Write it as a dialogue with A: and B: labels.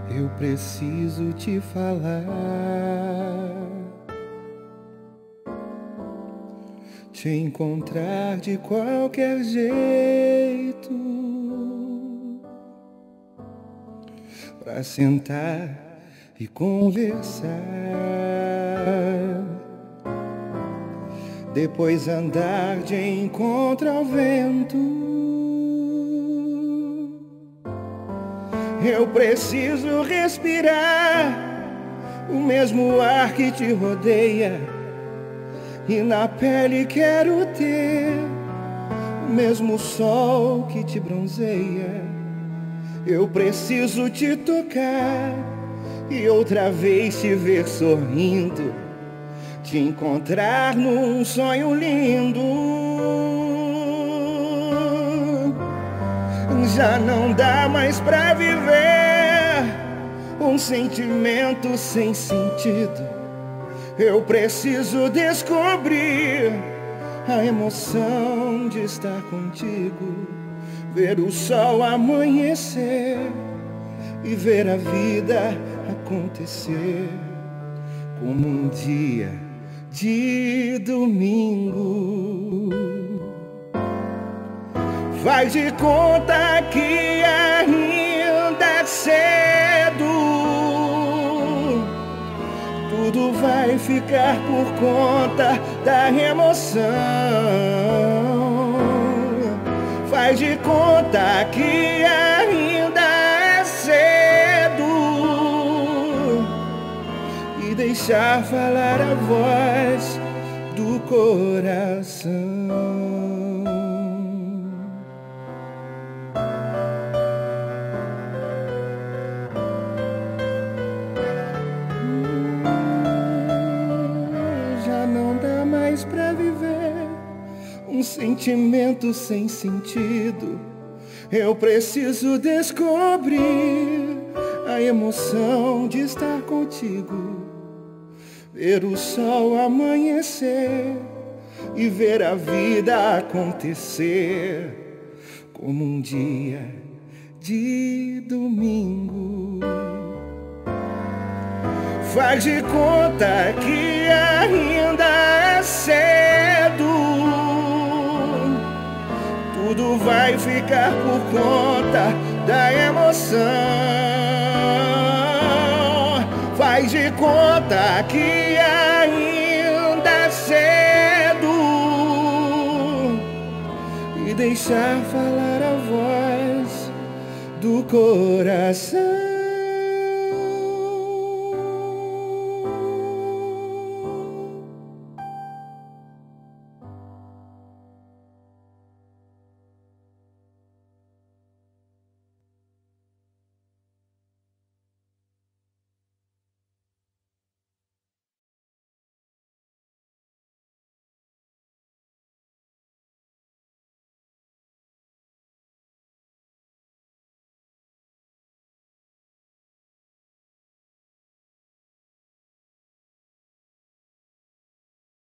A: Eu preciso te falar, te encontrar de qualquer jeito, pra sentar e conversar, depois andar de encontro ao vento. Eu preciso respirar o mesmo ar que te rodeia, e na pele quero ter o mesmo sol que te bronzeia. Eu preciso te tocar e outra vez te ver sorrindo, te encontrar num sonho lindo. Já não dá mais pra viver um sentimento sem sentido. Eu preciso descobrir a emoção de estar contigo, ver o sol amanhecer e ver a vida acontecer como um dia de domingo. Faz de conta que ainda é cedo, tudo vai ficar por conta da emoção. Faz de conta que ainda é cedo e deixar falar a voz do coração. Pra viver um sentimento sem sentido, eu preciso descobrir a emoção de estar contigo, ver o sol amanhecer e ver a vida acontecer como um dia de domingo. Faz de conta que ainda é cedo, tudo vai ficar por conta da emoção. Faz de conta que ainda é cedo e deixar falar a voz do coração.